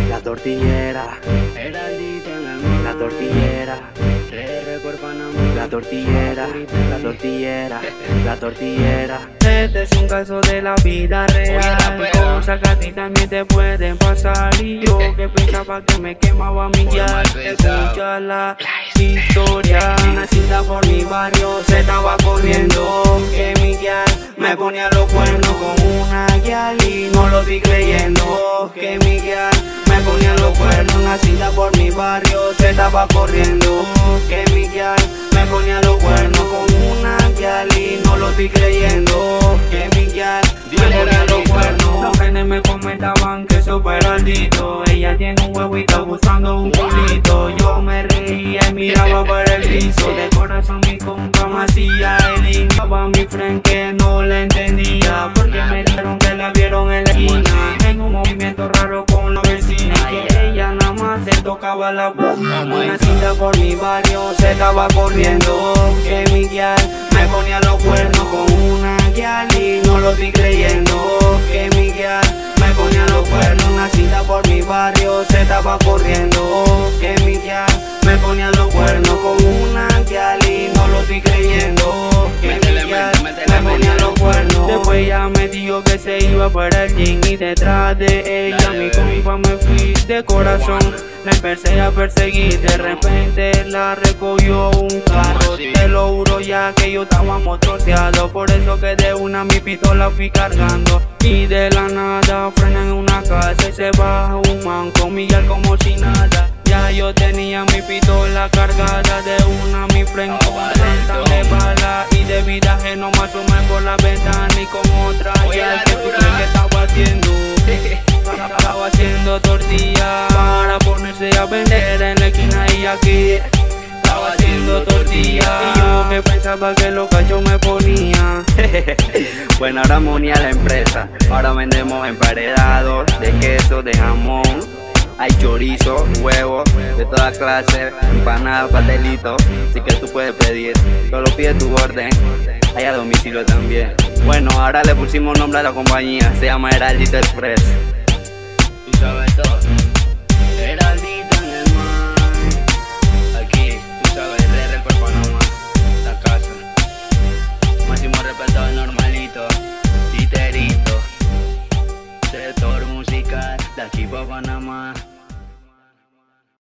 La tortillera, Heraldito en el mar. la tortillera, Record Panamá. la tortillera, la tortillera, la tortillera. Este es un caso de la vida real, cosas que a ti también te pueden pasar. Y yo que pensaba que me quemaba mi ya. Escucha la historia. Nacida por mi barrio, se estaba corriendo. Que mi guial me ponía los cuernos con una guial y no lo estoy creyendo. Que mi guial me ponía los cuernos. Nacida por mi barrio, se estaba corriendo. Que mi guial me ponía los cuernos con una guial y no lo estoy creyendo. Que mi guial me ponía los cuernos. Los genes me comentaban que soy Heraldito. Ella tiene un huevo y está buscando un culito. Yo me reía y miraba para el piso. De corazón mi compa me hacía el indicaba a mi friend que no la entendía. Porque me dijeron que la vieron en la esquina en un movimiento raro con los vecinos. Que ella nada más se tocaba la boca. Una cinta por mi barrio se estaba corriendo. Que mi guial me ponía los cuernos con una guial y no lo estoy creyendo. Que mi guial me ponía los cuernos. Una cinta por mi barrio se estaba corriendo. Que mi guial me ponía los cuernos con una guial y no lo estoy creyendo. Que mi guial me ponía los cuernos. Después ella me dijo que se iba para el gym y detrás de ella mi compa me fui de corazón. La empecé a perseguir, de repente la recogió un carro. Te lo juro ya que yo estaba motroceado, por eso que de una mi pistola fui cargando. Y de la nada frena en una casa y se baja un man con Miguel como si nada. Ya yo tenía mi pistola cargada, de una mi friend con 30 de bala y de vidaje no me asomé por la ventana y con otra ya que tú crees que estaba haciendo. Estaba haciendo tortilla para ponerse a vender en la esquina y aquí estaba haciendo tortilla. Y yo que pensaba que los cachos me ponía. Bueno, ahora me uní a la empresa. Ahora vendemos emparedados de queso, de jamón. Hay chorizo, huevo, de toda clase, empanadas, pastelitos. Así que tú puedes pedir, solo pide tu orden. Hay a domicilio también. Bueno, ahora le pusimos nombre a la compañía, se llama Heraldito Express. Tú sabes todo.